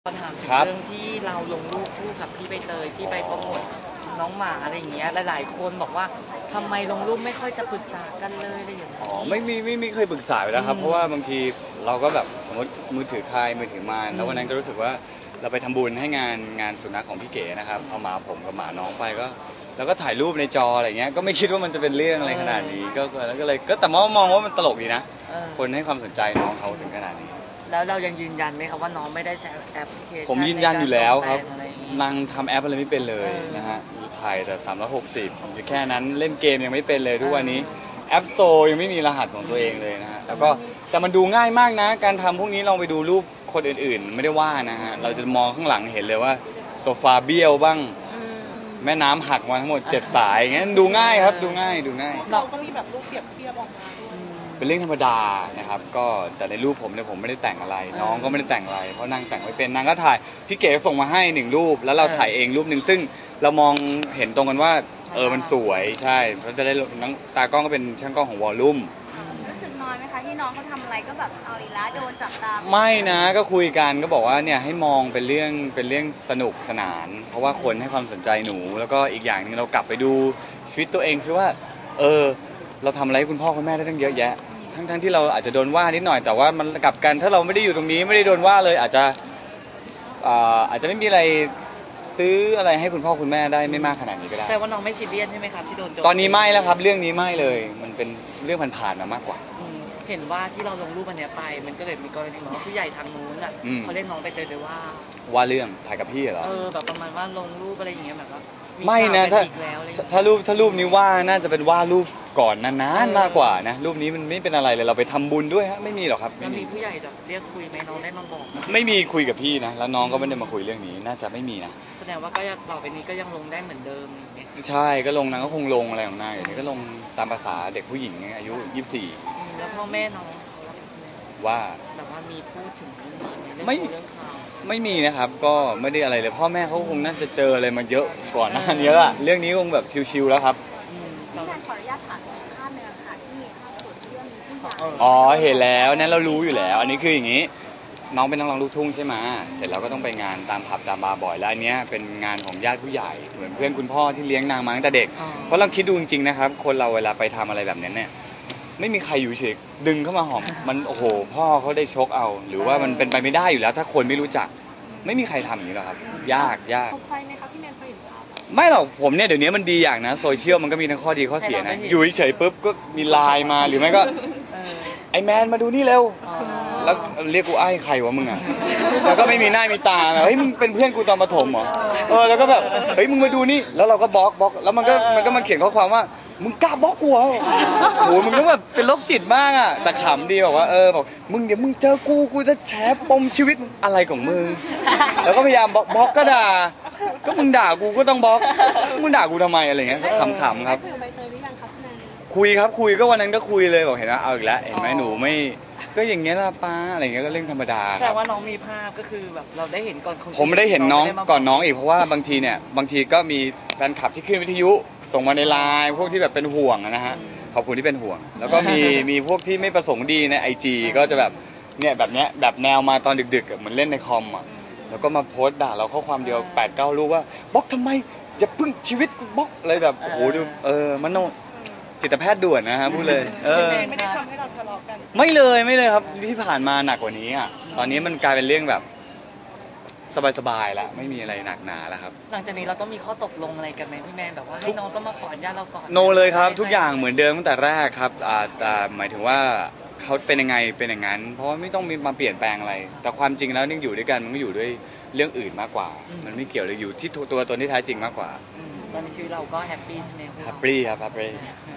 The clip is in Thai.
ถามถึงครับเรื่องที่เราลงรูปคู่กับพี่ใบเตยที่ไปโปรโมทน้องหมาอะไรอย่างเงี้ยหลายๆคนบอกว่าทำไมลงรูปไม่ค่อยจะปรึกษากันเลยอะไรอย่างเงี้ยไม่เคยปรึกษาอยู่แล้วครับเพราะว่าบางทีเราก็แบบสมมติมือถือใครมือถือมานแล้ววันนั้นก็รู้สึกว่าเราไปทำบุญให้งานสุนัขของพี่เก๋นะครับเอาหมาผมกับหมาน้องไปก็แล้วก็ถ่ายรูปในจออะไรเงี้ยก็ไม่คิดว่ามันจะเป็นเรื่องอะไรขนาดนี้ก็เลยก็แต่มองว่ามันตลกดีนะคนให้ความสนใจน้องเขาถึงขนาดนี้แล้วเรายังยืนยันไหมครับว่าน้องไม่ได้ใช้แอปพลิเคชันผมยืนยันอยู่แล้วครับในการลงแปลงอะไรอย่างงี้นางทำแอปอะไรไม่เป็นเลยนะฮะถ่ายแต่360อยู่แค่นั้นเล่นเกมยังไม่เป็นเลยทุกวันนี้แอป Store ยังไม่มีรหัสของตัวเองเลยนะฮะแล้วก็แต่มันดูง่ายมากนะการทำพวกนี้ลองไปดูรูปคนอื่นๆไม่ได้ว่านะฮะเราจะมองข้างหลังเห็นเลยว่าโซฟาเบี้ยวบ้างแม่น้ำหักมาทั้งหมด7สายงั้นดูง่ายครับดูง่ายเราก็มีแบบรูปเปรียบเทียบออกมาด้วยเป็นเรื่องธรรมดานะครับก็แต่ในรูปผมเนี่ยผมไม่ได้แต่งอะไรน้องก็ไม่ได้แต่งอะไรเพราะนางแต่งไม่เป็นนางก็ถ่ายพี่เก๋ส่งมาให้1รูปแล้วเราถ่ายเองรูปหนึ่งซึ่งเรามองเห็นตรงกันว่ามันสวยใช่เพราะจะได้น้องตากล้องก็เป็นช่างกล้องของวอลลุ่มรู้สึกน้อยไหมคะที่น้องเขาทำอะไรก็แบบเอาอีกแล้วโดนจับตาไม่นะก็คุยกันก็บอกว่าเนี่ยให้มองเป็นเรื่องสนุกสนานเพราะว่าคนให้ความสนใจหนูแล้วก็อีกอย่างหนึ่งเรากลับไปดูชีวิตตัวเองซิว่าเราทำอะไรให้คุณพ่อคุณแม่ได้ตั้งเยอะแยะทั้งที่เราอาจจะโดนว่านิดหน่อยแต่ว่ามันกลับกันถ้าเราไม่ได้อยู่ตรงนี้ไม่ได้โดนว่าเลยอาจจะไม่มีอะไรซื้ออะไรให้คุณพ่อคุณแม่ได้ไม่มากขนาดนี้ก็ได้แต่ว่าน้องไม่ซีเรียสใช่ไหมครับที่โดนโจมตอนนี้ไม่แล้วครับเรื่องนี้ไม่เลยมันเป็นเรื่องผ่านๆมามากกว่าเห็นว่าที่เราลงรูปอันเนี้ยไปมันก็เลยมีกรณีว่าผู้ใหญ่ทางนู้นอ่ะเขาเรียกน้องไปเตยเลยว่าเรื่องถ่ายกับพี่เหรอแบบประมาณว่าลงรูปอะไรอย่างเงี้ยแบบว่าไม่นะถ้ารูปนี้ว่าน่าจะเป็นว่ารูปก่อนนานๆมากกว่านะรูปนี้มันไม่เป็นอะไรเลยเราไปทำบุญด้วยฮะไม่มีหรอกครับแล้วมีผู้ใหญ่แบบเรียกคุยไหมน้องได้มาบอกไม่มีคุยกับพี่นะแล้วน้องก็ไม่ได้มาคุยเรื่องนี้น่าจะไม่มีนะแสดงว่าก็ต่อไปนี้ก็ยังลงได้เหมือนเดิมใช่ก็ลงนางก็คงลงอะไรของนางอย่างนี้ก็ลงตามภาษาเด็กผู้หญิงอายุ24 แล้วพ่อแม่น้องว่าแบบว่ามีพูดถึงเรื่องข่าวไม่มีนะครับก็ไม่ได้อะไรเลยพ่อแม่เขาคงน่าจะเจออะไรมาเยอะก่อนหน้านี้ละเรื่องนี้คงแบบชิวๆแล้วครับที่แทนขออนุญาตถามภาพนึงค่ะที่มีภาพสดเรื่องมีผู้ใหญ่เห็นแล้วนั้นเรารู้อยู่แล้วอันนี้คืออย่างนี้น้องเป็นนักร้องลูกทุ่งใช่ไหมเสร็จแล้วก็ต้องไปงานตามผับตามบาร์บ่อยแล้วอันนี้เป็นงานของญาติผู้ใหญ่เหมือนเพื่อนคุณพ่อที่เลี้ยงนางมาตั้งแต่เด็กเพราะเราคิดดูจริงๆนะครับคนเราเวลาไปทำอะไรแบบนี้เนี่ยไม่มีใครอยู่เฉยดึงเข้ามาหอมมันโอ้โหพ่อเขาได้ชกเอาหรือว่ามันเป็นไปไม่ได้อยู่แล้วถ้าคนไม่รู้จักไม่มีใครทำอย่างนี้หรอกครับยากตกใจไหมครับพี่แมนเคยเห็นภาพไม่หรอกผมเนี่ยเดี๋ยวนี้มันดีอย่างนะโซเชียลมันก็มีทั้งข้อดีข้อเสียนะอยู่เฉยปุ๊บก็มีไลน์มาหรือไม่ก็ไอแมนมาดูนี่เร็วแล้วเรียกกูไอ้ใครวะมึงอ่ะแล้วก็ไม่มีหน้ามีตาเฮ้ยมึงเป็นเพื่อนกูตอนประถมเหรอแล้วก็แบบเฮ้ยมึงมาดูนี่แล้วเราก็บล็อกแล้วมันก็มาเขียนข้อความว่ามึงกล้าบล็อกกูเหรอโหมึงต้องแบบเป็นโรคจิตมากอ่ะแต่ขำดีบอกว่าบอกมึงเดี๋ยวมึงเจอกูจะแฉปมชีวิตอะไรของมึงแล้วก็พยายามบล็อกก็ด่าก็มึงด่ากูก็ต้องบล็อกมึงด่ากูทำไมอะไรเงี้ยขำๆครับคุยก็วันนั้นก็คุยเลยบอกเห็นว่าเอาอีกแล้วเห็นไหมหนูไม่ก็อย่างเงี้ยละป้าอะไรเงี้ยก็เรื่องธรรมดาแต่ว่าน้องมีภาพก็คือแบบเราได้เห็นก่อนผมไม่ได้เห็นน้องก่อนน้องอีกเพราะว่าบางทีก็มีแฟนคลับที่ขึ้นวิทยุส่งมาในไลน์พวกที่แบบเป็นห่วงนะฮะขอบคุณที่เป็นห่วงแล้วก็มีพวกที่ไม่ประสงค์ดีใน IG ก็จะแบบเนี่ยแบบเนี้ยแบบแนวมาตอนดึกๆเหมือนเล่นในคอมอ่ะแล้วก็มาโพสต์ด่าเราข้อความเดียว 8-9 รูปว่าบล็อกทำไมอย่าพึ่งชีวิตกูบล็อกอะไรแบบโอ้โหดูมันโนจิตแพทย์ด่วนนะฮะพูดเลยไม่ได้ทำให้เราทะเลาะกันไม่เลยครับที่ผ่านมาหนักกว่านี้อ่ะตอนนี้มันกลายเป็นเรื่องแบบสบายๆแล้วไม่มีอะไรหนักหนาแล้วครับหลังจากนี้เราต้องมีข้อตกลงอะไรกันไหมพี่แมนแบบว่าให้น้องต้องมาขออนุญาตเราก่อนโนเลยครับทุกอย่างเหมือนเดิมตั้งแต่แรกครับแต่หมายถึงว่าเขาเป็นยังไงเป็นอย่างนั้นเพราะว่าไม่ต้องมีมาเปลี่ยนแปลงอะไรแต่ความจริงแล้วนี่อยู่ด้วยกันมันก็อยู่ด้วยเรื่องอื่นมากกว่ามันไม่เกี่ยวเลยอยู่ที่ตัวตนที่แท้จริงมากกว่าตอนนี้ชีวิตเราก็แฮปปี้ใช่ไหมแฮปปี้ครับแฮปปี้